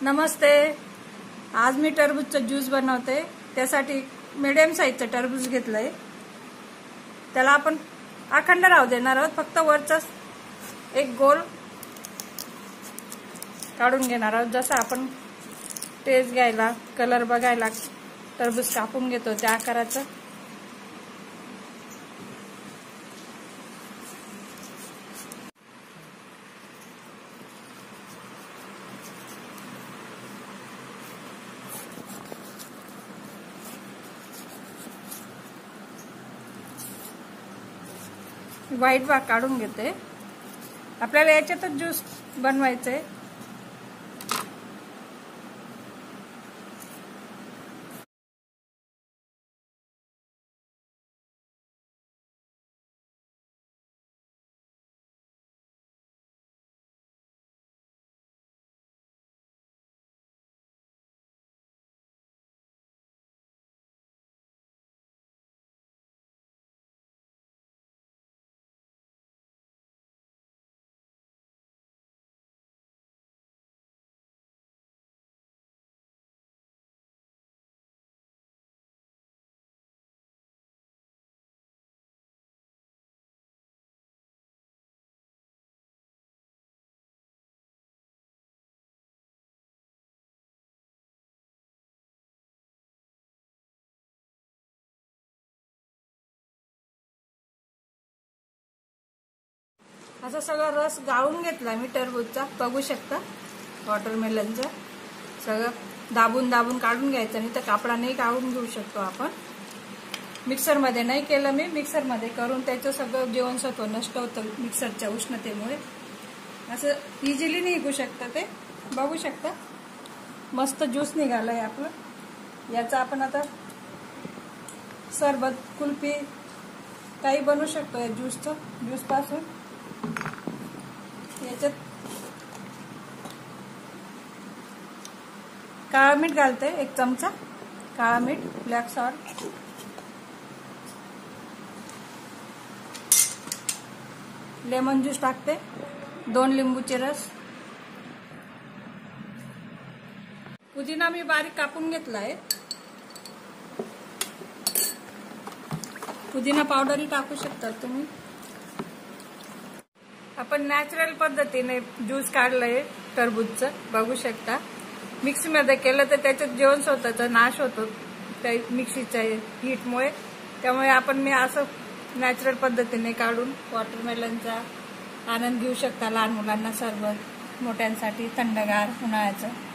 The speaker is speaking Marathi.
नमस्ते। आज मी टरबूजचा ज्यूस बनवते। त्यासाठी मीडियम साईजचं टरबूज घेतलंय। त्याला आपण अखंड राहू देणार आहोत। फक्त वरचा एक गोल काढून घेणार आहोत। जसं आपण टेस्ट घ्यायला, कलर बघायला टरबूज कापून घेतो त्या आकाराचं। व्हाईट भाग काढून घेते। आपल्याला याच्यातच ज्यूस बनवायचंय। असा सगळा रस गाळून घेतला मी टरबूजचा। बघू शकता वॉटरमेलनचा सगळं दाबून दाबून काढून घ्यायचं। नाही तर कापडाने काढून घेऊ शकतो आपण। मिक्सर मध्ये नाही केलं मी। मिक्सर मध्ये करून त्याचं सगळं जीवनसत्व नष्ट होतं मिक्सरच्या उष्णतेमुळे। असं इझिली निघू शकतं ते। बघू शकता मस्त ज्यूस निघालाय आपलं। याचा आपण आता सरबत, कुल्फी काही बनवू शकतो या ज्यूस पासून। याच्यात काळा मीठ घालते, 1 चमचा काळा मीठ, ब्लॅक सॉल्ट, लेमन ज्यूस टाकते, 2 लिंबूचे रस, पुदिना मी बारीक कापून घेतलाय। पुदिना पावडरही टाकू शकता तुम्ही। आपण नॅचरल पद्धतीने ज्यूस काढलंय टरबूजचं, बघू शकता। मिक्सीमध्ये केलं तर त्याच्यात जीवनसत्वाचा नाश होतो त्या मिक्सीच्या हीटमुळे। त्यामुळे मी असं नॅचरल पद्धतीने काढून वॉटरमेलनचा आनंद घेऊ शकता। लहान मुलांना सरबत, मोठ्यांसाठी थंडगार उन्हाळ्याचं।